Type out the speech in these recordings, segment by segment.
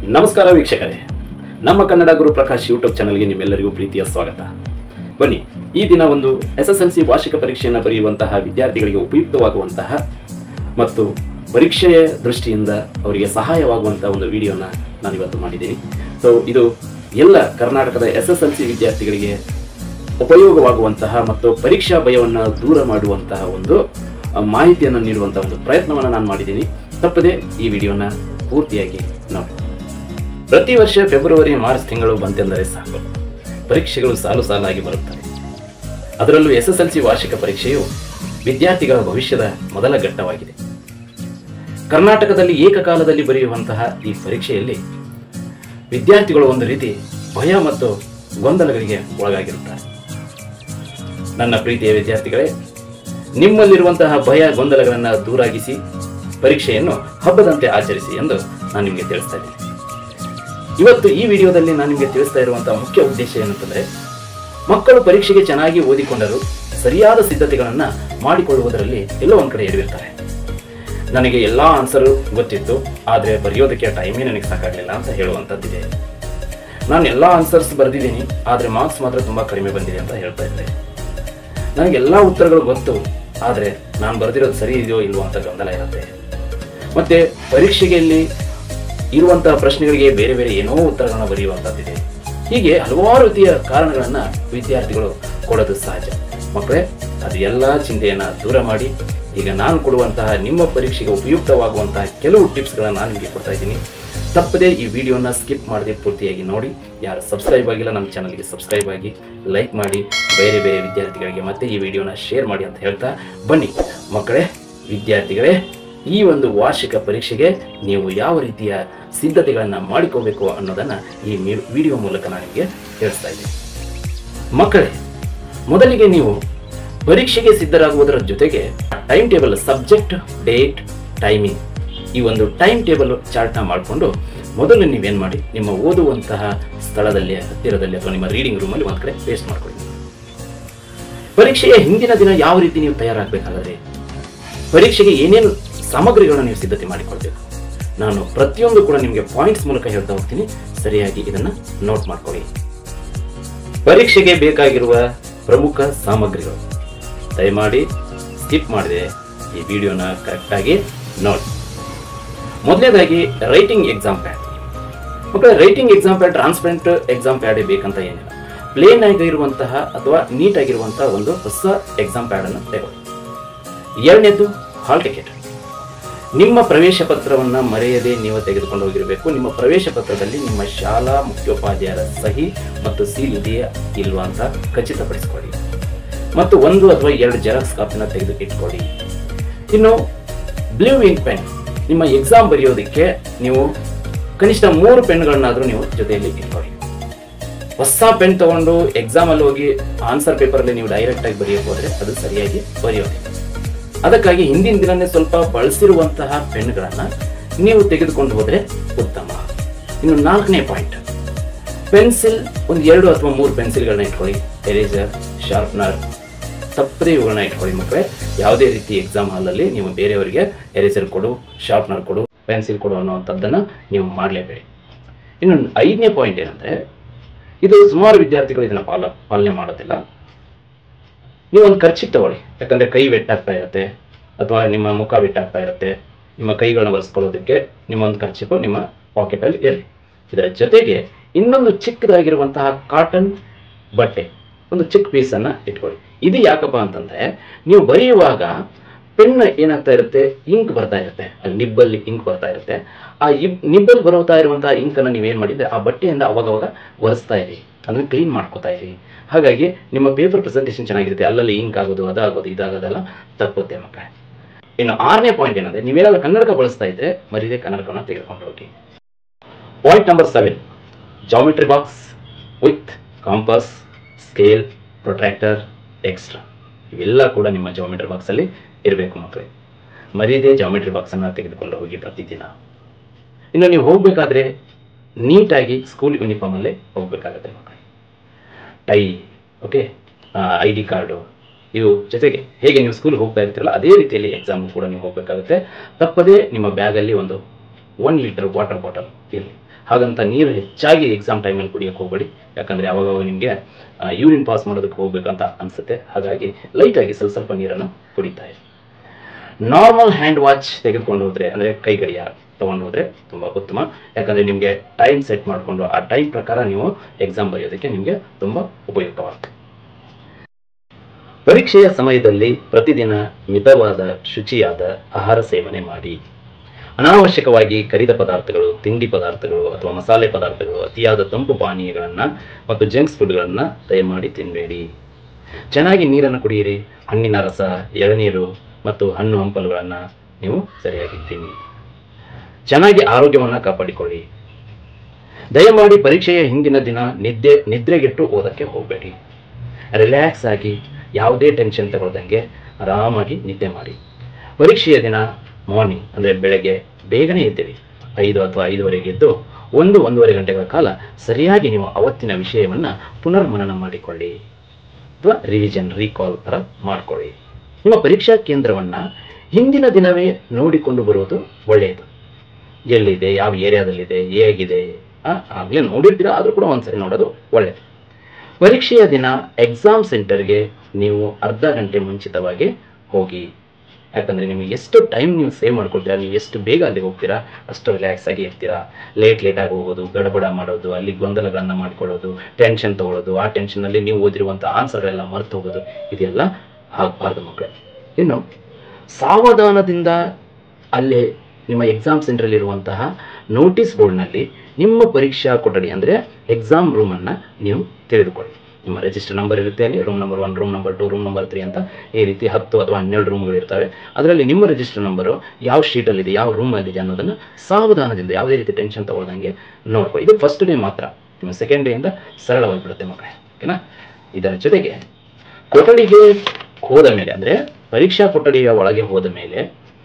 ನಮಸ್ಕಾರ ವೀಕ್ಷಕರೇ, ನಮ್ಮ ಕನ್ನಡ ಗುರು ಪ್ರಕಾಶ್ ಯೂಟ್ಯೂಬ್ ಚಾನಲ್ಗೆ ನಿಮ್ಮೆಲ್ಲರಿಗೂ ಪ್ರೀತಿಯ ಸ್ವಾಗತ. ಬನ್ನಿ, ಈ ದಿನ ಒಂದು SSLC ವಾರ್ಷಿಕ ಪರೀಕ್ಷೆಯನ್ನು ಬರೆಯುವಂತಹ ವಿದ್ಯಾರ್ಥಿಗಳಿಗೆ ಉಪಯುಕ್ತವಾಗುವಂತಹ ಮತ್ತು ಪರೀಕ್ಷೆಯ ದೃಷ್ಟಿಯಿಂದ ಅವರಿಗೆ ಸಹಾಯವಾಗುವಂತಹ ಒಂದು ವಿಡಿಯೋನ ನಾನಿವತ್ತು ಮಾಡಿದ್ದೀನಿ. ಸೊ ಇದು ಎಲ್ಲ ಕರ್ನಾಟಕದ SSLC ವಿದ್ಯಾರ್ಥಿಗಳಿಗೆ ಉಪಯೋಗವಾಗುವಂತಹ ಮತ್ತು ಪರೀಕ್ಷಾ ಭಯವನ್ನು ದೂರ ಮಾಡುವಂತಹ ಒಂದು ಮಾಹಿತಿಯನ್ನು ನೀಡುವಂತಹ ಒಂದು ಪ್ರಯತ್ನವನ್ನು ನಾನು ಮಾಡಿದ್ದೀನಿ. ತಪ್ಪದೆ ಈ ವಿಡಿಯೋನ ಪೂರ್ತಿಯಾಗಿ ನೋಡಿ. ಪ್ರತಿ ವರ್ಷ ಫೆಬ್ರವರಿ ಮಾರ್ಚ್ ತಿಂಗಳು ಬಂತೆಂದರೆ ಸಾಕು, ಪರೀಕ್ಷೆಗಳು ಸಾಲು ಸಾಲಾಗಿ ಬರುತ್ತವೆ. ಅದರಲ್ಲೂ SSLC ವಾರ್ಷಿಕ ಪರೀಕ್ಷೆಯು ವಿದ್ಯಾರ್ಥಿಗಳ ಭವಿಷ್ಯದ ಮೊದಲ ಘಟ್ಟವಾಗಿದೆ. ಕರ್ನಾಟಕದಲ್ಲಿ ಏಕಕಾಲದಲ್ಲಿ ಬರೆಯುವಂತಹ ಈ ಪರೀಕ್ಷೆಯಲ್ಲಿ ವಿದ್ಯಾರ್ಥಿಗಳು ಒಂದು ರೀತಿ ಭಯ ಮತ್ತು ಗೊಂದಲಗಳಿಗೆ ಒಳಗಾಗಿರುತ್ತಾರೆ. ನನ್ನ ಪ್ರೀತಿಯ ವಿದ್ಯಾರ್ಥಿಗಳೇ, ನಿಮ್ಮಲ್ಲಿರುವಂತಹ ಭಯ ಗೊಂದಲಗಳನ್ನು ದೂರಾಗಿಸಿ ಪರೀಕ್ಷೆಯನ್ನು ಹಬ್ಬದಂತೆ ಆಚರಿಸಿ ಎಂದು ನಾನು ನಿಮಗೆ ತಿಳಿಸ್ತಾ ಇದ್ದೀನಿ. ಇವತ್ತು ಈ ವಿಡಿಯೋದಲ್ಲಿ ನಾನು ನಿಮಗೆ ತಿಳಿಸ್ತಾ ಇರುವಂತಹ ಮುಖ್ಯ ಉದ್ದೇಶ ಏನಂತಂದ್ರೆ, ಮಕ್ಕಳು ಪರೀಕ್ಷೆಗೆ ಚೆನ್ನಾಗಿ ಓದಿಕೊಂಡರೂ ಸರಿಯಾದ ಸಿದ್ಧತೆಗಳನ್ನು ಮಾಡಿಕೊಳ್ಳುವುದರಲ್ಲಿ ಎಲ್ಲೋ ಒಂದು ಕಡೆ ಎಡವಿರ್ತಾರೆ. ನನಗೆ ಎಲ್ಲ ಆನ್ಸರು ಗೊತ್ತಿತ್ತು, ಆದರೆ ಬರೆಯೋದಕ್ಕೆ ಟೈಮೇ ನನಗೆ ಸಾಕಾಗಲಿಲ್ಲ ಅಂತ ಹೇಳುವಂಥದ್ದಿದೆ. ನಾನು ಎಲ್ಲ ಆನ್ಸರ್ಸ್ ಬರೆದಿದ್ದೀನಿ, ಆದರೆ ಮಾರ್ಕ್ಸ್ ಮಾತ್ರ ತುಂಬ ಕಡಿಮೆ ಬಂದಿದೆ ಅಂತ ಹೇಳ್ತಾ ಇದ್ದೆ. ನನಗೆಲ್ಲ ಉತ್ತರಗಳು ಗೊತ್ತು, ಆದರೆ ನಾನು ಬರೆದಿರೋದು ಸರಿ ಇದೆಯೋ ಇಲ್ವೋ ಅಂತ ಗೊಂದಲ ಇರುತ್ತೆ. ಮತ್ತೆ ಪರೀಕ್ಷೆಯಲ್ಲಿ ಇರುವಂತಹ ಪ್ರಶ್ನೆಗಳಿಗೆ ಬೇರೆ ಬೇರೆ ಏನೋ ಉತ್ತರಗಳನ್ನು ಬರೆಯುವಂಥದ್ದಿದೆ. ಹೀಗೆ ಹಲವಾರು ರೀತಿಯ ಕಾರಣಗಳನ್ನು ವಿದ್ಯಾರ್ಥಿಗಳು ಕೊಡೋದು ಸಹಜ. ಮಕ್ಕಳೇ, ಅದು ಎಲ್ಲ ಚಿಂತೆಯನ್ನು ದೂರ ಮಾಡಿ ಈಗ ನಾನು ಕೊಡುವಂತಹ ನಿಮ್ಮ ಪರೀಕ್ಷೆಗೆ ಉಪಯುಕ್ತವಾಗುವಂತಹ ಕೆಲವು ಟಿಪ್ಸ್ಗಳನ್ನು ನಾನು ನಿಮಗೆ ಕೊಡ್ತಾ ಇದ್ದೀನಿ. ತಪ್ಪದೇ ಈ ವಿಡಿಯೋನ ಸ್ಕಿಪ್ ಮಾಡದೆ ಪೂರ್ತಿಯಾಗಿ ನೋಡಿ. ಯಾರು ಸಬ್ಸ್ಕ್ರೈಬ್ ಆಗಿಲ್ಲ ನಮ್ಮ ಚಾನಲ್ಗೆ ಸಬ್ಸ್ಕ್ರೈಬ್ ಆಗಿ, ಲೈಕ್ ಮಾಡಿ, ಬೇರೆ ಬೇರೆ ವಿದ್ಯಾರ್ಥಿಗಳಿಗೆ ಮತ್ತೆ ಈ ವಿಡಿಯೋನ ಶೇರ್ ಮಾಡಿ ಅಂತ ಹೇಳ್ತಾ ಬನ್ನಿ. ಮಕ್ಕಳೇ, ವಿದ್ಯಾರ್ಥಿಗಳೇ, ಈ ಒಂದು ವಾರ್ಷಿಕ ಪರೀಕ್ಷೆಗೆ ನೀವು ಯಾವ ರೀತಿಯ ಸಿದ್ಧತೆಗಳನ್ನು ಮಾಡಿಕೋಬೇಕು ಅನ್ನೋದನ್ನು ಈ ವಿಡಿಯೋ ಮೂಲಕ ನಾನು ನಿಮಗೆ ತಿಳಿಸ್ತಾ ಇದ್ದೀನಿ. ಮಕ್ಕಳೇ, ಮೊದಲಿಗೆ ನೀವು ಪರೀಕ್ಷೆಗೆ ಸಿದ್ಧರಾಗುವುದರ ಜೊತೆಗೆ time table, subject, date, timing, ಈ ಒಂದು ಟೈಮ್ ಟೇಬಲ್ ಚಾರ್ಟ್ನ ಮಾಡಿಕೊಂಡು ಮೊದಲು ನೀವೇನು ಮಾಡಿ, ನಿಮ್ಮ ಓದುವಂತಹ ಸ್ಥಳದಲ್ಲಿ ಹತ್ತಿರದಲ್ಲಿ ಅಥವಾ ನಿಮ್ಮ ರೀಡಿಂಗ್ ರೂಮಲ್ಲಿ ಒಂದು ಕಡೆ ಪೇಸ್ಟ್ ಮಾಡ್ಕೊಳ್ಳಿ. ಪರೀಕ್ಷೆಯ ಹಿಂದಿನ ದಿನ ಯಾವ ರೀತಿ ನೀವು ತಯಾರಾಗಬೇಕಾದ್ರೆ, ಪರೀಕ್ಷೆಗೆ ಏನೇನು ಸಾಮಗ್ರಿಗಳನ್ನು ನೀವು ಸಿದ್ಧತೆ ಮಾಡಿಕೊಳ್ಬೇಕು, ನಾನು ಪ್ರತಿಯೊಂದು ಕೂಡ ನಿಮಗೆ ಪಾಯಿಂಟ್ಸ್ ಮೂಲಕ ಹೇಳ್ತಾ ಹೋಗ್ತೀನಿ. ಸರಿಯಾಗಿ ಇದನ್ನ ನೋಟ್ ಮಾಡ್ಕೊಳ್ಳಿ. ಪರೀಕ್ಷೆಗೆ ಬೇಕಾಗಿರುವ ಪ್ರಮುಖ ಸಾಮಗ್ರಿಗಳು, ದಯಮಾಡಿ ಸ್ಕಿಪ್ ಮಾಡಿದೆ ಈ ವಿಡಿಯೋನ ಕರೆಕ್ಟಾಗಿ ನೋಡಿ. ಮೊದಲನೇದಾಗಿ ರೈಟಿಂಗ್ ಎಕ್ಸಾಮ್ ಪ್ಯಾಡ್. ಮಕ್ಕಳ, writing exam pad transparent exam ಪ್ಯಾಡೇ ಬೇಕಂತ ಏನಿಲ್ಲ. ಪ್ಲೇನ್ ಆಗಿರುವಂತಹ ಅಥವಾ ನೀಟ್ ಆಗಿರುವಂತಹ ಒಂದು ಹೊಸ ಎಕ್ಸಾಮ್ ಪ್ಯಾಡ್ ಅನ್ನು ತಗೊಳ್ಳಿ. ಎರಡನೇದು ಹಾಲ್ ಟಿಕೆಟ್. ನಿಮ್ಮ ಪ್ರವೇಶ ಪತ್ರವನ್ನು ಮರೆಯದೆ ನೀವು ತೆಗೆದುಕೊಂಡು ಹೋಗಿರಬೇಕು. ನಿಮ್ಮ ಪ್ರವೇಶ ಪತ್ರದಲ್ಲಿ ನಿಮ್ಮ ಶಾಲಾ ಮುಖ್ಯೋಪಾಧ್ಯಾಯರ ಸಹಿ ಮತ್ತು ಸೀಲ್ ಇದೆಯಾ ಇಲ್ವಾ ಅಂತ ಖಚಿತಪಡಿಸಿಕೊಳ್ಳಿ. ಮತ್ತು 1 ಅಥವಾ 2 ಜೆರಾಕ್ಸ್ ಕಾಪಿನ ತೆಗೆದು ಇಟ್ಕೊಳ್ಳಿ. ಇನ್ನು ಬ್ಲೂ ಇಂಕ್ ಪೆನ್, ನಿಮ್ಮ ಎಕ್ಸಾಮ್ ಬರೆಯೋದಕ್ಕೆ ನೀವು ಕನಿಷ್ಠ 3 ಪೆನ್ಗಳನ್ನಾದರೂ ನೀವು ಜೊತೆಯಲ್ಲಿ ಇಟ್ಕೊಳ್ಳಿ. ಹೊಸ ಪೆನ್ ತಗೊಂಡು ಎಕ್ಸಾಮಲ್ಲಿ ಹೋಗಿ ಆನ್ಸರ್ ಪೇಪರಲ್ಲಿ ನೀವು ಡೈರೆಕ್ಟ್ ಆಗಿ ಬರೆಯೋಕೆ ಹೋದರೆ ಅದು ಸರಿಯಾಗಿ ಬರೆಯೋದಿಲ್ಲ. ಅದಕ್ಕಾಗಿ ಹಿಂದಿನ ದಿನನೇ ಸ್ವಲ್ಪ ಬಳಸಿರುವಂತಹ ಪೆನ್ಗಳನ್ನು ನೀವು ತೆಗೆದುಕೊಂಡು ಹೋದರೆ ಉತ್ತಮ. ಇನ್ನು 4ನೇ ಪಾಯಿಂಟ್, ಪೆನ್ಸಿಲ್, ಒಂದು 2 ಅಥವಾ 3 ಪೆನ್ಸಿಲ್ಗಳನ್ನ ಇಟ್ಕೊಳ್ಳಿ. ಎರೇಸರ್, ಶಾರ್ಪ್ನರ್, ತಪ್ಪದೇ ಇವುಗಳನ್ನ ಇಟ್ಕೊಳ್ಳಿ. ಮಕ್ಕಳೇ, ಯಾವುದೇ ರೀತಿ ಎಕ್ಸಾಮ್ ಹಾಲಲ್ಲಿ ನೀವು ಬೇರೆಯವರಿಗೆ ಎರೇಸರ್ ಕೊಡು, ಶಾರ್ಪ್ನರ್ ಕೊಡು, ಪೆನ್ಸಿಲ್ ಕೊಡು ಅನ್ನೋವಂಥದ್ದನ್ನು ನೀವು ಮಾಡಲೇಬೇಡಿ. ಇನ್ನು 5ನೇ ಪಾಯಿಂಟ್ ಏನಂದರೆ, ಇದು ಸುಮಾರು ವಿದ್ಯಾರ್ಥಿಗಳು ಇದನ್ನು ಪಾಲನೆ ಮಾಡೋದಿಲ್ಲ. ನೀವು ಒಂದು ಖರ್ಚಿಗೆ ತಗೊಳ್ಳಿ, ಯಾಕಂದರೆ ಕೈ ವೆಟ್ಟಾಗ್ತಾ ಇರುತ್ತೆ ಅಥವಾ ನಿಮ್ಮ ಮುಖ ವೆಟ್ಟಾಗ್ತಾ ಇರುತ್ತೆ. ನಿಮ್ಮ ಕೈಗಳನ್ನ ಒರೆಸ್ಕೊಳ್ಳೋದಕ್ಕೆ ನಿಮ್ಮ ಒಂದು ಖರ್ಚಿಗೂ ನಿಮ್ಮ ಪಾಕೆಟಲ್ಲಿ ಇರಲಿ. ಇದರ ಜೊತೆಗೆ ಇನ್ನೊಂದು ಚಿಕ್ಕದಾಗಿರುವಂತಹ ಕಾಟನ್ ಬಟ್ಟೆ, ಒಂದು ಚಿಕ್ಕ ಪೀಸನ್ನು ಇಟ್ಕೊಳ್ಳಿ. ಇದು ಯಾಕಪ್ಪ ಅಂತಂದರೆ, ನೀವು ಬರೆಯುವಾಗ ಪೆನ್ ಏನಾಗ್ತಾ ಇರುತ್ತೆ, ಇಂಕ್ ಬರ್ತಾ ಇರುತ್ತೆ, ಅಲ್ಲಿ ನಿಬ್ಬಲ್ಲಿ ಇಂಕ್ ಬರ್ತಾ ಇರುತ್ತೆ. ಆ ನಿಬ್ಬಲ್ಲಿ ಬರುತ್ತಾ ಇರುವಂತಹ ಇಂಕನ್ನು ನೀವೇನು ಮಾಡಿದ್ರೆ ಆ ಬಟ್ಟೆಯಿಂದ ಅವಾಗವಾಗ ಒರೆಸ್ತಾ ಇರಿ, ಅದನ್ನು ಕ್ಲೀನ್ ಮಾಡ್ಕೋತಾ ಇರಿ. ಹಾಗಾಗಿ ನಿಮ್ಮ ಪೇಪರ್ ಪ್ರೆಸೆಂಟೇಷನ್ ಚೆನ್ನಾಗಿರುತ್ತೆ. ಅಲ್ಲಲ್ಲಿ ಇಂಕ್ ಆಗೋದು, ಅದಾಗೋದು, ಇದಾಗೋದೆಲ್ಲ ತಪ್ಪುತ್ತೆ ಮಕ್ಕಳೇ. ಇನ್ನು 6ನೇ ಪಾಯಿಂಟ್ ಏನಂದರೆ, ನೀವೇನಾದ್ರೂ ಕನ್ನಡಕ ಬಳಸ್ತಾ ಇದ್ದರೆ ಮರೀದೆ ಕನ್ನಡಕವನ್ನು ತೆಗೆದುಕೊಂಡು ಹೋಗಿ. Point number 7, geometry box with compass, scale, protractor, extra, ಇವೆಲ್ಲ ಕೂಡ ನಿಮ್ಮ ಜಾಮಿಟ್ರಿ ಬಾಕ್ಸಲ್ಲಿ ಇರಬೇಕು ಮಕ್ಕಳೇ. ಮರೀದೆ ಜಾಮಿಟ್ರಿ ಬಾಕ್ಸನ್ನು ತೆಗೆದುಕೊಂಡು ಹೋಗಿ ಪ್ರತಿದಿನ. ಇನ್ನು ನೀವು ಹೋಗಬೇಕಾದ್ರೆ ನೀಟಾಗಿ ಸ್ಕೂಲ್ ಯೂನಿಫಾರ್ಮಲ್ಲೇ ಹೋಗಬೇಕಾಗತ್ತೆ ಮಕ್ಕಳೇ. ಟೈ, ಓಕೆ, ID ಕಾರ್ಡು, ಇವು ಜೊತೆಗೆ ಹೇಗೆ ನೀವು ಸ್ಕೂಲ್ಗೆ ಹೋಗ್ತಾ ಇರ್ತೀರಲ್ಲ ಅದೇ ರೀತಿಯಲ್ಲಿ ಎಕ್ಸಾಮ್ ಕೂಡ ನೀವು ಹೋಗಬೇಕಾಗುತ್ತೆ. ತಪ್ಪದೇ ನಿಮ್ಮ ಬ್ಯಾಗಲ್ಲಿ ಒಂದು 1 ಲೀಟರ್ ವಾಟರ್ ಬಾಟಲ್ ಇರಲಿ. ಹಾಗಂತ ನೀರು ಹೆಚ್ಚಾಗಿ ಎಕ್ಸಾಮ್ ಟೈಮಲ್ಲಿ ಕುಡಿಯೋಕ್ಕೆ ಹೋಗಬೇಡಿ, ಯಾಕಂದರೆ ಅವಾಗ ನಿಮಗೆ ಯೂರಿನ್ ಪಾಸ್ ಮಾಡೋದಕ್ಕೆ ಹೋಗ್ಬೇಕಂತ ಅನಿಸುತ್ತೆ. ಹಾಗಾಗಿ ಲೈಟಾಗಿ ಸ್ವಲ್ಪ ನೀರನ್ನು ಕುಡಿತಾ ಇದೆ. ನಾರ್ಮಲ್ ಹ್ಯಾಂಡ್ ವಾಚ್ ತೆಗೆದುಕೊಂಡು ಹೋದರೆ, ಅಂದರೆ ಕೈ ಗಡಿಯಾರ ತೊಗೊಂಡು ಹೋದರೆ ತುಂಬ ಉತ್ತಮ. ಯಾಕಂದರೆ ನಿಮಗೆ ಟೈಮ್ ಸೆಟ್ ಮಾಡಿಕೊಂಡು ಆ ಟೈಮ್ ಪ್ರಕಾರ ನೀವು ಎಕ್ಸಾಮ್ ಬರೆಯೋದಕ್ಕೆ ನಿಮಗೆ ತುಂಬ ಉಪಯುಕ್ತವಾಗುತ್ತೆ. ಪರೀಕ್ಷೆಯ ಸಮಯದಲ್ಲಿ ಪ್ರತಿದಿನ ಮಿತವಾದ ಶುಚಿಯಾದ ಆಹಾರ ಸೇವನೆ ಮಾಡಿ. ಅನಾವಶ್ಯಕವಾಗಿ ಕರಿದ ಪದಾರ್ಥಗಳು, ತಿಂಡಿ ಪದಾರ್ಥಗಳು ಅಥವಾ ಮಸಾಲೆ ಪದಾರ್ಥಗಳು, ಅತಿಯಾದ ತಂಪು ಪಾನೀಯಗಳನ್ನು ಮತ್ತು ಜಂಕ್ಸ್ ಫುಡ್ಗಳನ್ನು ದಯಮಾಡಿ ತಿನ್ನಬೇಡಿ. ಚೆನ್ನಾಗಿ ನೀರನ್ನು ಕುಡಿಯಿರಿ. ಹಣ್ಣಿನ ರಸ, ಎಳನೀರು ಮತ್ತು ಹಣ್ಣು ಹಂಪಲುಗಳನ್ನು ನೀವು ಸರಿಯಾಗಿ ತಿನ್ನಿ. ಚೆನ್ನಾಗಿ ಆರೋಗ್ಯವನ್ನು ಕಾಪಾಡಿಕೊಳ್ಳಿ. ದಯಮಾಡಿ ಪರೀಕ್ಷೆಯ ಹಿಂದಿನ ದಿನ ನಿದ್ರೆಗೆಟ್ಟು ಓದಕ್ಕೆ ಹೋಗಬೇಡಿ. ರಿಲ್ಯಾಕ್ಸ್ ಆಗಿ ಯಾವುದೇ ಟೆನ್ಷನ್ ತಗೊಳ್ದಂಗೆ ಆರಾಮಾಗಿ ನಿದ್ದೆ ಮಾಡಿ. ಪರೀಕ್ಷೆಯ ದಿನ ಮಾರ್ನಿಂಗ್ ಅಂದರೆ ಬೆಳಗ್ಗೆ ಬೇಗನೆ ಎದ್ದಿರಿ. 5 ಅಥವಾ 5:30 ಎದ್ದು 1-1.5 ಗಂಟೆಗಳ ಕಾಲ ಸರಿಯಾಗಿ ನೀವು ಅವತ್ತಿನ ವಿಷಯವನ್ನು ಪುನರ್ಮನನ ಮಾಡಿಕೊಳ್ಳಿ ಅಥವಾ ರೀಕಾಲ್ ಥರ ಮಾಡಿಕೊಳ್ಳಿ. ನಿಮ್ಮ ಪರೀಕ್ಷಾ ಕೇಂದ್ರವನ್ನು ಹಿಂದಿನ ದಿನವೇ ನೋಡಿಕೊಂಡು ಬರುವುದು ಒಳ್ಳೆಯದು. ಎಲ್ಲಿದೆ, ಯಾವ ಏರಿಯಾದಲ್ಲಿದೆ, ಹೇಗಿದೆ ಆಗಲೇ ನೋಡಿರ್ತೀರ, ಆದರೂ ಕೂಡ ಒಂದ್ಸರಿ ನೋಡೋದು ಒಳ್ಳೆಯದು. ಪರೀಕ್ಷೆಯ ದಿನ ಎಕ್ಸಾಮ್ ಸೆಂಟರ್ಗೆ ನೀವು ಅರ್ಧ ಗಂಟೆ ಮುಂಚಿತವಾಗಿ ಹೋಗಿ. ಯಾಕಂದರೆ ನಿಮಗೆ ಎಷ್ಟು ಟೈಮ್ ನೀವು ಸೇವ್ ಮಾಡ್ಕೊಳ್ತೀರಾ, ನೀವು ಎಷ್ಟು ಬೇಗ ಅಲ್ಲಿಗೆ ಹೋಗ್ತೀರಾ ಅಷ್ಟು ರಿಲ್ಯಾಕ್ಸ್ ಆಗಿ ಇರ್ತೀರಾ. ಲೇಟಾಗಿ ಹೋಗೋದು, ಗಡಬಡ ಮಾಡೋದು, ಅಲ್ಲಿ ಗೊಂದಲಗಳನ್ನು ಮಾಡ್ಕೊಳ್ಳೋದು, ಟೆನ್ಷನ್ ತೊಗೊಳ್ಳೋದು, ಆ ಟೆನ್ಷನ್ನಲ್ಲಿ ನೀವು ಓದಿರುವಂಥ ಆನ್ಸರ್ಗಳೆಲ್ಲ ಮರೆತು ಹೋಗೋದು, ಇದೆಲ್ಲ ಆಗಬಾರ್ದು ಮಕ್ಕಳೇ. ಇನ್ನು ಸಾವಧಾನದಿಂದ ಅಲ್ಲೇ ನಿಮ್ಮ ಎಕ್ಸಾಮ್ ಸೆಂಟ್ರಲ್ಲಿರುವಂತಹ ನೋಟಿಸ್ ಬೋರ್ಡ್ನಲ್ಲಿ ನಿಮ್ಮ ಪರೀಕ್ಷಾ ಕೊಠಡಿ ಅಂದರೆ ಎಕ್ಸಾಮ್ ರೂಮನ್ನು ನೀವು ತಿಳಿದುಕೊಳ್ಳಿ. ನಿಮ್ಮ ರಿಜಿಸ್ಟರ್ ನಂಬರ್ ಇರುತ್ತೆ, ಅಲ್ಲಿ room number 1, room number 2, room number 3 ಅಂತ ಈ ರೀತಿ 10 ಅಥವಾ 12 ರೂಮ್ಗಳು ಇರ್ತವೆ. ಅದರಲ್ಲಿ ನಿಮ್ಮ ರಿಜಿಸ್ಟರ್ ನಂಬರು ಯಾವ ಶೀಟಲ್ಲಿದೆ, ಯಾವ ರೂಮಲ್ಲಿದೆ ಅನ್ನೋದನ್ನು ಸಾವಧಾನದಿಂದ ಯಾವುದೇ ರೀತಿ ಟೆನ್ಷನ್ ತಗೊಳ್ದಂಗೆ ನೋಡ್ಕೊ. ಇದು ಫಸ್ಟ್ ಡೇ ಮಾತ್ರ. ನಿಮ್ಮ ಸೆಕೆಂಡ್ ಡೇಯಿಂದ ಸರಳವಾಗಿಬಿಡುತ್ತೆ ಮಕ್ಕಳೇ, ಓಕೆನಾ. ಇದರ ಜೊತೆಗೆ ಕೊಠಡಿಗೆ ಹೋದ ಮೇಲೆ, ಅಂದರೆ ಪರೀಕ್ಷಾ ಕೊಠಡಿಯ ಒಳಗೆ ಹೋದ ಮೇಲೆ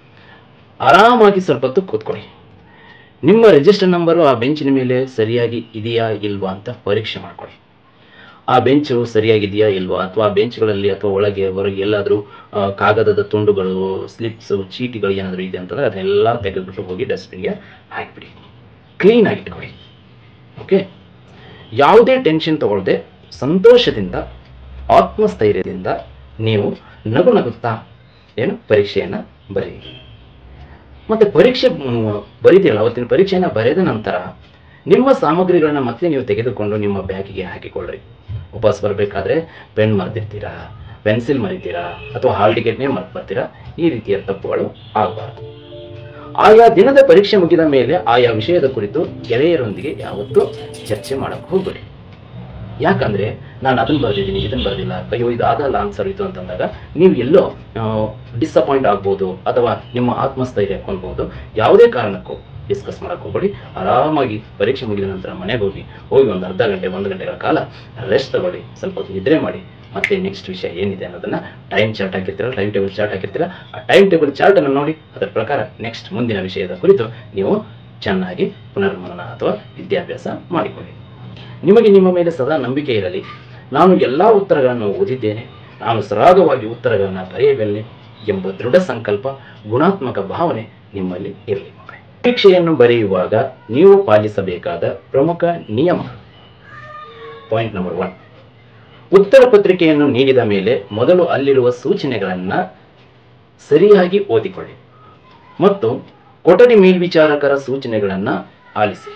ಆರಾಮಾಗಿ ಸ್ವಲ್ಪ ಹೊತ್ತು ಕೂತ್ಕೊಳ್ಳಿ. ನಿಮ್ಮ ರಿಜಿಸ್ಟರ್ ನಂಬರು ಆ ಬೆಂಚಿನ ಮೇಲೆ ಸರಿಯಾಗಿ ಇದೆಯಾ ಇಲ್ವಾ ಅಂತ ಪರೀಕ್ಷೆ ಮಾಡ್ಕೊಳ್ಳಿ. ಆ ಬೆಂಚು ಸರಿಯಾಗಿದೆಯಾ ಇಲ್ವಾ, ಅಥವಾ ಆ ಬೆಂಚ್ಗಳಲ್ಲಿ ಅಥವಾ ಒಳಗೆ ಹೊರಗೆ ಎಲ್ಲಾದರೂ ಕಾಗದದ ತುಂಡುಗಳು, ಸ್ಲಿಪ್ಸು, ಚೀಟಿಗಳು ಏನಾದರೂ ಇದೆ ಅಂತಂದರೆ ಅದನ್ನೆಲ್ಲ ತೆಗೆದುಬಿಟ್ಟು ಹೋಗಿ ಡಸ್ಟ್ಬಿನ್ಗೆ ಹಾಕಿಬಿಡಿ. ಕ್ಲೀನಾಗಿ ಇಟ್ಕೊಳ್ಳಿ, ಓಕೆ. ಯಾವುದೇ ಟೆನ್ಷನ್ ತಗೊಳ್ಳದೆ ಸಂತೋಷದಿಂದ, ಆತ್ಮಸ್ಥೈರ್ಯದಿಂದ ನೀವು ನಗುತ್ತಾ ಪರೀಕ್ಷೆಯನ್ನು ಬರೀರಿ. ಮತ್ತು ಪರೀಕ್ಷೆ ಬರೀತೀರಲ್ಲ, ಅವತ್ತಿನ ಪರೀಕ್ಷೆಯನ್ನು ಬರೆದ ನಂತರ ನಿಮ್ಮ ಸಾಮಗ್ರಿಗಳನ್ನ ಮತ್ತೆ ನೀವು ತೆಗೆದುಕೊಂಡು ನಿಮ್ಮ ಬ್ಯಾಗಿಗೆ ಹಾಕಿಕೊಳ್ಳ್ರಿ. ವಾಪಸ್ ಬರಬೇಕಾದ್ರೆ ಪೆನ್ ಮರೆತಿರ್ತೀರಾ, ಪೆನ್ಸಿಲ್ ಮರಿತೀರಾ, ಅಥವಾ ಹಾಲ್ ಟಿಕೆಟ್ನೇ ಮರೆತು ಬರ್ತೀರಾ. ಈ ರೀತಿಯ ತಪ್ಪುಗಳು ಆಗಬಾರ್ದು. ಆಯಾ ದಿನದ ಪರೀಕ್ಷೆ ಮುಗಿದ ಮೇಲೆ ಆಯಾ ವಿಷಯದ ಕುರಿತು ಗೆಳೆಯರೊಂದಿಗೆ ಯಾವತ್ತೂ ಚರ್ಚೆ ಮಾಡಕ್ಕೆ ಹೋಗಬೇಡಿ. ಯಾಕಂದರೆ ನಾನು ಅದನ್ನು ಬರೆದಿದ್ದೀನಿ, ಇದನ್ನು ಬರೆದಿಲ್ಲ, ಅಯ್ಯೋ ಇದು ಆಗಲ್ಲ ಆನ್ಸರ್ ಇದು ಅಂತಂದಾಗ ನೀವು ಎಲ್ಲೋ ಡಿಸಪಾಯಿಂಟ್ ಆಗ್ಬೋದು, ಅಥವಾ ನಿಮ್ಮ ಆತ್ಮಸ್ಥೈರ್ಯ ಕೊಂಡ್ಬೋದು. ಯಾವುದೇ ಕಾರಣಕ್ಕೂ ಡಿಸ್ಕಸ್ ಮಾಡಕ್ಕೆ ಹೋಗಬೇಡಿ. ಆರಾಮಾಗಿ ಪರೀಕ್ಷೆ ಮುಗಿದ ನಂತರ ಮನೆಗೆ ಹೋಗಿ ಒಂದು ಅರ್ಧ ಗಂಟೆ 1 ಗಂಟೆಗಳ ಕಾಲ ರೆಸ್ಟ್ ತಗೊಳ್ಳಿ, ಸ್ವಲ್ಪ ಹೊತ್ತು ನಿದ್ರೆ ಮಾಡಿ. ಮತ್ತೆ ನೆಕ್ಸ್ಟ್ ವಿಷಯ ಏನಿದೆ ಅನ್ನೋದನ್ನು ಟೈಮ್ ಟೇಬಲ್ ಚಾರ್ಟ್ ಹಾಕಿರ್ತೀರ. ಆ ಟೈಮ್ ಟೇಬಲ್ ಚಾರ್ಟನ್ನು ನೋಡಿ ಅದರ ಪ್ರಕಾರ ನೆಕ್ಸ್ಟ್ ಮುಂದಿನ ವಿಷಯದ ಕುರಿತು ನೀವು ಚೆನ್ನಾಗಿ ಪುನರ್ಮನನ ಅಥವಾ ವಿದ್ಯಾಭ್ಯಾಸ ಮಾಡಿಕೊಳ್ಳಿ. ನಿಮಗೆ ನಿಮ್ಮ ಮೇಲೆ ಸದಾ ನಂಬಿಕೆ ಇರಲಿ. ನಾನು ಎಲ್ಲ ಉತ್ತರಗಳನ್ನು ಓದಿದ್ದೇನೆ, ನಾನು ಸರಾಗವಾಗಿ ಉತ್ತರಗಳನ್ನು ಬರೆಯಬಲ್ಲೆ ಎಂಬ ದೃಢ ಸಂಕಲ್ಪ, ಗುಣಾತ್ಮಕ ಭಾವನೆ ನಿಮ್ಮಲ್ಲಿ ಇರಲಿ. ಪರೀಕ್ಷೆಯನ್ನು ಬರೆಯುವಾಗ ನೀವು ಪಾಲಿಸಬೇಕಾದ ಪ್ರಮುಖ ನಿಯಮ. ಪಾಯಿಂಟ್ ನಂಬರ್ 1, ಉತ್ತರ ಪತ್ರಿಕೆಯನ್ನು ನೀಡಿದ ಮೇಲೆ ಮೊದಲು ಅಲ್ಲಿರುವ ಸೂಚನೆಗಳನ್ನು ಸರಿಯಾಗಿ ಓದಿಕೊಳ್ಳಿ ಮತ್ತು ಕೊಠಡಿ ಮೇಲ್ವಿಚಾರಕರ ಸೂಚನೆಗಳನ್ನು ಆಲಿಸಿ.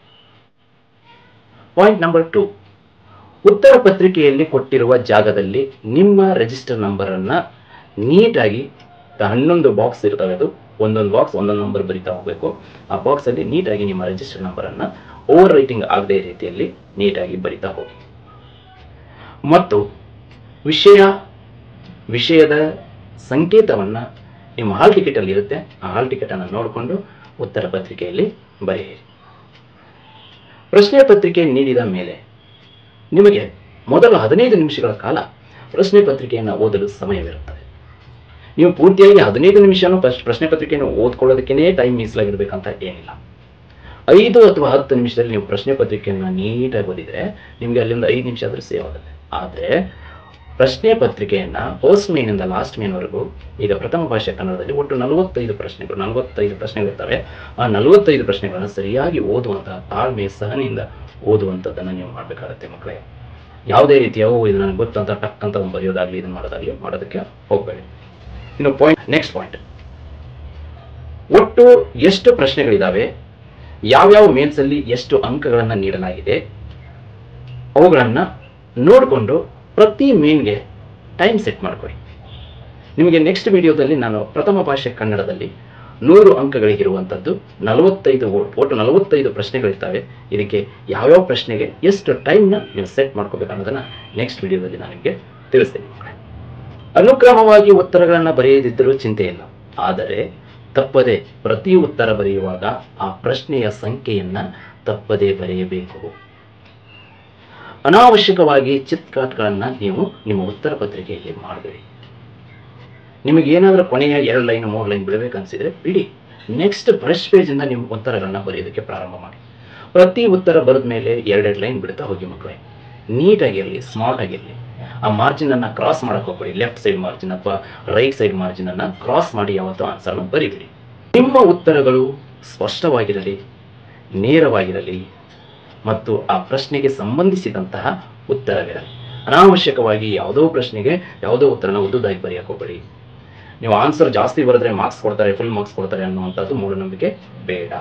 ಪಾಯಿಂಟ್ ನಂಬರ್ 2, ಉತ್ತರ ಪತ್ರಿಕೆಯಲ್ಲಿ ಕೊಟ್ಟಿರುವ ಜಾಗದಲ್ಲಿ ನಿಮ್ಮ ರಿಜಿಸ್ಟರ್ ನಂಬರನ್ನು ನೀಟಾಗಿ 11 ಬಾಕ್ಸ್ ಇರ್ತವೆ, ಅದು ಒಂದೊಂದು ಬಾಕ್ಸ್ ಒಂದೊಂದು ನಂಬರ್ ಬರಿತಾ ಹೋಗಬೇಕು. ಆ ಬಾಕ್ಸಲ್ಲಿ ನೀಟಾಗಿ ನಿಮ್ಮ ರಿಜಿಸ್ಟರ್ ನಂಬರನ್ನು ಓವರ್ ರೈಟಿಂಗ್ ಆಗದೆ ರೀತಿಯಲ್ಲಿ ನೀಟಾಗಿ ಬರಿತಾ ಹೋಗಿ. ಮತ್ತು ವಿಷಯದ ಸಂಕೇತವನ್ನು ನಿಮ್ಮ ಹಾಲ್ ಟಿಕೆಟಲ್ಲಿ ಇರುತ್ತೆ, ಆ ಹಾಲ್ ಟಿಕೆಟನ್ನು ನೋಡಿಕೊಂಡು ಉತ್ತರ ಪತ್ರಿಕೆಯಲ್ಲಿ ಬರೆಯಿರಿ. ಪ್ರಶ್ನೆ ಪತ್ರಿಕೆ ನೀಡಿದ ಮೇಲೆ ನಿಮಗೆ ಮೊದಲ 15 ನಿಮಿಷಗಳ ಕಾಲ ಪ್ರಶ್ನೆ ಪತ್ರಿಕೆಯನ್ನು ಓದಲು ಸಮಯವಿರುತ್ತದೆ. ನೀವು ಪೂರ್ತಿಯಾಗಿ 15 ನಿಮಿಷನೂ ಪ್ರಶ್ನೆ ಪತ್ರಿಕೆಯನ್ನು ಓದ್ಕೊಳ್ಳೋದಕ್ಕೇ ಟೈಮ್ ಮೀಸಲಾಗಿರ್ಬೇಕಂತ ಏನಿಲ್ಲ. 5 ಅಥವಾ 10 ನಿಮಿಷದಲ್ಲಿ ನೀವು ಪ್ರಶ್ನೆ ಪತ್ರಿಕೆಯನ್ನು ನೀಟಾಗಿ ಓದಿದರೆ ನಿಮಗೆ ಅಲ್ಲಿಂದ 5 ನಿಮಿಷ ಆದರೂ ಸೇವ್ ಆಗುತ್ತೆ. ಆದರೆ ಪ್ರಶ್ನೆ ಪತ್ರಿಕೆಯನ್ನು ಫಸ್ಟ್ ಮೇನಿಂದ ಲಾಸ್ಟ್ ಮೇನ್ವರೆಗೂ ಈಗ ಪ್ರಥಮ ಭಾಷೆ ಕನ್ನಡದಲ್ಲಿ ಒಟ್ಟು 45 ಪ್ರಶ್ನೆಗಳಿರ್ತವೆ. ಆ 45 ಪ್ರಶ್ನೆಗಳನ್ನು ಸರಿಯಾಗಿ ಓದುವಂತಹ ತಾಳ್ಮೆ ಸಹನೆಯಿಂದ ಓದುವಂಥದ್ದನ್ನು ನೀವು ಮಾಡಬೇಕಾಗತ್ತೆ ಮಕ್ಕಳೇ. ಯಾವುದೇ ರೀತಿಯ ಇದು ನನಗೆ ಗೊತ್ತಂತ ಟಕ್ ಅಂತ ಬರೆಯೋದಾಗಲಿ ಇದನ್ನು ಮಾಡೋದಾಗಲಿ ಮಾಡೋದಕ್ಕೆ ಹೋಗಬೇಡಿ. ಇನ್ನು ನೆಕ್ಸ್ಟ್ ಪಾಯಿಂಟ್, ಒಟ್ಟು ಎಷ್ಟು ಪ್ರಶ್ನೆಗಳಿದ್ದಾವೆ, ಯಾವ್ಯಾವ ಮೇನ್ಸಲ್ಲಿ ಎಷ್ಟು ಅಂಕಗಳನ್ನು ನೀಡಲಾಗಿದೆ, ಅವುಗಳನ್ನು ನೋಡಿಕೊಂಡು ಪ್ರತಿ ಮೇನ್ಗೆ ಟೈಮ್ ಸೆಟ್ ಮಾಡ್ಕೊಳ್ಳಿ. ನಿಮಗೆ ನೆಕ್ಸ್ಟ್ ವಿಡಿಯೋದಲ್ಲಿ ನಾನು ಪ್ರಥಮ ಭಾಷೆ ಕನ್ನಡದಲ್ಲಿ 100 ಅಂಕಗಳಿಗಿರುವಂಥದ್ದು 45 ಪ್ರಶ್ನೆಗಳಿರ್ತವೆ. ಇದಕ್ಕೆ ಯಾವ್ಯಾವ ಪ್ರಶ್ನೆಗೆ ಎಷ್ಟು ಟೈಮ್ನ ನೀವು ಸೆಟ್ ಮಾಡ್ಕೋಬೇಕು ಅನ್ನೋದನ್ನು ನೆಕ್ಸ್ಟ್ ವಿಡಿಯೋದಲ್ಲಿ ನಾನು ನಿಮಗೆ ತಿಳಿಸ್ತೀನಿ. ಅನುಕ್ರಮವಾಗಿ ಉತ್ತರಗಳನ್ನು ಬರೆಯದಿದ್ದರೂ ಚಿಂತೆ ಇಲ್ಲ, ಆದರೆ ತಪ್ಪದೆ ಪ್ರತಿ ಉತ್ತರ ಬರೆಯುವಾಗ ಆ ಪ್ರಶ್ನೆಯ ಸಂಖ್ಯೆಯನ್ನು ತಪ್ಪದೇ ಬರೆಯಬೇಕು. ಅನಾವಶ್ಯಕವಾಗಿ ಚಿತ್ಕಾಟ್ಗಳನ್ನು ನೀವು ನಿಮ್ಮ ಉತ್ತರ ಪತ್ರಿಕೆಯಲ್ಲಿ ಮಾಡಬೇಡಿ. ನಿಮಗೇನಾದರೂ ಕೊನೆಯ 2 ಲೈನ್ 3 ಲೈನ್ ಬಿಡಬೇಕನ್ಸಿದ್ರೆ ಬಿಡಿ, ನೆಕ್ಸ್ಟ್ ಫ್ರೆಶ್ ಪೇಜಿಂದ ನೀವು ಉತ್ತರಗಳನ್ನು ಬರೆಯೋದಕ್ಕೆ ಪ್ರಾರಂಭ ಮಾಡಿ. ಪ್ರತಿ ಉತ್ತರ ಬರೆದ ಮೇಲೆ 2 ಲೈನ್ ಬಿಡ್ತಾ ಹೋಗಿ ಮಕ್ಕಳೇ. ನೀಟಾಗಿರಲಿ, ಸ್ಮಾರ್ಟ್ ಆಗಿರಲಿ. ಆ ಮಾರ್ಜಿನನ್ನು ಕ್ರಾಸ್ ಮಾಡಕ್ಕೆ ಹೋಗ್ಬೇಡಿ. ಲೆಫ್ಟ್ ಸೈಡ್ ಮಾರ್ಜಿನ್ ಅಥವಾ ರೈಟ್ ಸೈಡ್ ಮಾರ್ಜಿನನ್ನು ಕ್ರಾಸ್ ಮಾಡಿ ಯಾವತ್ತೂ ಆನ್ಸರ್ನ ಬರೀಬಿಡಿ. ನಿಮ್ಮ ಉತ್ತರಗಳು ಸ್ಪಷ್ಟವಾಗಿರಲಿ, ನೇರವಾಗಿರಲಿ ಮತ್ತು ಆ ಪ್ರಶ್ನೆಗೆ ಸಂಬಂಧಿಸಿದಂತಹ ಉತ್ತರವಿರಲಿ. ಅನಾವಶ್ಯಕವಾಗಿ ಯಾವುದೋ ಪ್ರಶ್ನೆಗೆ ಯಾವುದೋ ಉತ್ತರನ ಉದ್ದುದಾಗಿ ಬರೆಯಕ್ಕೆ ಹೋಗಬೇಡಿ. ನೀವು ಆನ್ಸರ್ ಜಾಸ್ತಿ ಬರೆದ್ರೆ ಮಾರ್ಕ್ಸ್ ಕೊಡ್ತಾರೆ, ಫುಲ್ ಮಾರ್ಕ್ಸ್ ಕೊಡ್ತಾರೆ ಅನ್ನುವಂಥದ್ದು ಮೂಢನಂಬಿಕೆ ಬೇಡ.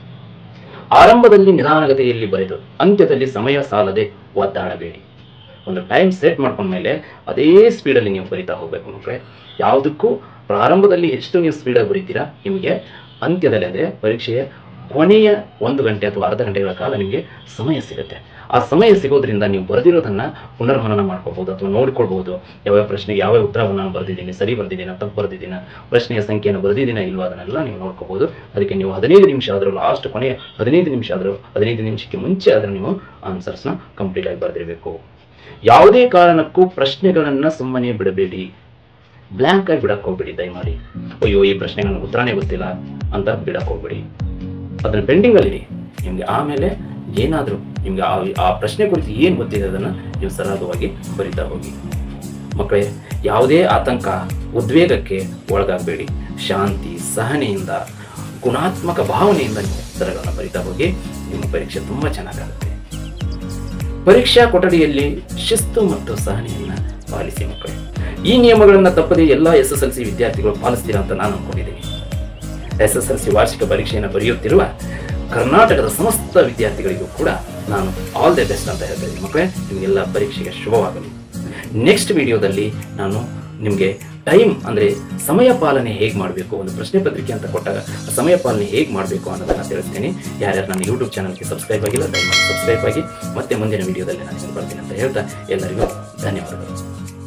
ಆರಂಭದಲ್ಲಿ ನಿಧಾನಗತಿಯಲ್ಲಿ ಬರೆದು ಅಂತ್ಯದಲ್ಲಿ ಸಮಯ ಸಾಲದೆ ಒದ್ದಾಡಬೇಡಿ. ಒಂದು ಟೈಮ್ ಸೆಟ್ ಮಾಡ್ಕೊಂಡ್ಮೇಲೆ ಅದೇ ಸ್ಪೀಡಲ್ಲಿ ನೀವು ಬರಿತಾ ಹೋಗ್ಬೇಕು ಮಕ್ಕಳೇ. ಯಾವುದಕ್ಕೂ ಪ್ರಾರಂಭದಲ್ಲಿ ಎಷ್ಟು ನೀವು ಸ್ಪೀಡಾಗಿ ಬರೀತೀರಾ, ನಿಮಗೆ ಅಂತ್ಯದಲ್ಲಿ ಅಂದರೆ ಪರೀಕ್ಷೆಯ ಕೊನೆಯ 1 ಗಂಟೆ ಅಥವಾ ಅರ್ಧ ಗಂಟೆಗಳ ಕಾಲ ನಿಮಗೆ ಸಮಯ ಸಿಗುತ್ತೆ. ಆ ಸಮಯ ಸಿಗೋದ್ರಿಂದ ನೀವು ಬರೆದಿರೋದನ್ನು ಪುನರ್ಮನನ ಮಾಡ್ಕೋಬಹುದು ಅಥವಾ ನೋಡ್ಕೊಳ್ಬಹುದು. ಯಾವ್ಯಾವ ಪ್ರಶ್ನೆಗೆ ಯಾವ್ಯಾವ ಉತ್ತರವನ್ನು ನಾನು ಬರೆದಿದ್ದೀನಿ, ಸರಿ ಬರೆದಿದ್ದೀನ, ತಪ್ಪು ಬರೆದಿದ್ದೀನ, ಪ್ರಶ್ನೆಯ ಸಂಖ್ಯೆಯನ್ನು ಬರೆದಿದ್ದೀನ ಇಲ್ವಾ, ಅದನ್ನೆಲ್ಲ ನೀವು ನೋಡ್ಕೋಬಹುದು. ಅದಕ್ಕೆ ನೀವು 15 ನಿಮಿಷ ಆದರೂ, ಲಾಸ್ಟ್ ಕೊನೆಯ 15 ನಿಮಿಷ ಆದರೂ, 15 ನಿಮಿಷಕ್ಕೆ ಮುಂಚೆ ಆದರೂ ನೀವು ಆನ್ಸರ್ಸ್ನ ಕಂಪ್ಲೀಟ್ ಆಗಿ ಬರೆದಿರಬೇಕು. ಯಾವುದೇ ಕಾರಣಕ್ಕೂ ಪ್ರಶ್ನೆಗಳನ್ನು ಸುಮ್ಮನೆ ಬಿಡಬೇಡಿ, ಬ್ಲ್ಯಾಂಕ್ ಆಗಿ ಬಿಡಕ್ಕೆ ಹೋಗ್ಬೇಡಿ. ದಯಮಾಡಿ ಅಯ್ಯೋ ಈ ಪ್ರಶ್ನೆಗೆ ನನಗೆ ಉತ್ತರನೇ ಗೊತ್ತಿಲ್ಲ ಅಂತ ಬಿಡಕ್ಕೆ ಹೋಗ್ಬೇಡಿ. ಅದನ್ನು ಪೆಂಡಿಂಗಲ್ಲಿಡಿ. ನಿಮಗೆ ಆಮೇಲೆ ಏನಾದರೂ ನಿಮಗೆ ಆ ಪ್ರಶ್ನೆ ಕುರಿತು ಏನು ಗೊತ್ತಿದೆ ಅದನ್ನು ನೀವು ಸರಾಗವಾಗಿ ಬರಿತಾ ಹೋಗಿ. ಮಕ್ಕಳೇ, ಯಾವುದೇ ಆತಂಕ, ಉದ್ವೇಗಕ್ಕೆ ಒಳಗಾಗಬೇಡಿ. ಶಾಂತಿ, ಸಹನೆಯಿಂದ, ಗುಣಾತ್ಮಕ ಭಾವನೆಯಿಂದ ನೀವು ಉತ್ತರಗಳನ್ನು ಬರಿತಾ ಹೋಗಿ. ನಿಮ್ಮ ಪರೀಕ್ಷೆ ತುಂಬ ಚೆನ್ನಾಗಾಗುತ್ತೆ. ಪರೀಕ್ಷಾ ಕೊಠಡಿಯಲ್ಲಿ ಶಿಸ್ತು ಮತ್ತು ಸಹನೆಯನ್ನು ಪಾಲಿಸಿ ಮಕ್ಕಳೇ. ಈ ನಿಯಮಗಳನ್ನು ತಪ್ಪದೇ ಎಲ್ಲ SSLC ವಿದ್ಯಾರ್ಥಿಗಳು ಪಾಲಿಸ್ತೀರಾ ಅಂತ ನಾನು ಅಂದ್ಕೊಂಡಿದ್ದೀನಿ. SSLC ವಾರ್ಷಿಕ ಪರೀಕ್ಷೆಯನ್ನು ಬರೆಯುತ್ತಿರುವ ಕರ್ನಾಟಕದ ಸಮಸ್ತ ವಿದ್ಯಾರ್ಥಿಗಳಿಗೂ ಕೂಡ ನಾನು ಆಲ್ ದಿ ಬೆಸ್ಟ್ ಅಂತ ಹೇಳ್ತೀನಿ ಮಕ್ಕಳೇ. ನಿಮಗೆಲ್ಲ ಪರೀಕ್ಷೆಗೆ ಶುಭವಾಗಲಿ. ನೆಕ್ಸ್ಟ್ ವಿಡಿಯೋದಲ್ಲಿ ನಾನು ನಿಮಗೆ ಟೈಮ್ ಅಂದರೆ ಸಮಯ ಪಾಲನೆ ಹೇಗೆ ಮಾಡಬೇಕು, ಒಂದು ಪ್ರಶ್ನೆ ಪತ್ರಿಕೆ ಅಂತ ಕೊಟ್ಟಾಗ ಸಮಯ ಪಾಲನೆ ಹೇಗೆ ಮಾಡಬೇಕು ಅನ್ನೋದನ್ನು ತಿಳಿಸ್ತೀನಿ. ಯಾರ್ಯಾರು ನನ್ನ ಯೂಟ್ಯೂಬ್ ಚಾನಲ್ಗೆ ಸಬ್ಸ್ಕ್ರೈಬ್ ಆಗಿಲ್ಲ ದಯಮಾಡಿ ಸಬ್ಸ್ಕ್ರೈಬ್ ಆಗಿ. ಮತ್ತೆ ಮುಂದಿನ ವಿಡಿಯೋದಲ್ಲಿ ನಾನು ಬರ್ತೀನಿ ಅಂತ ಹೇಳ್ತಾ ಎಲ್ಲರಿಗೂ ಧನ್ಯವಾದಗಳು.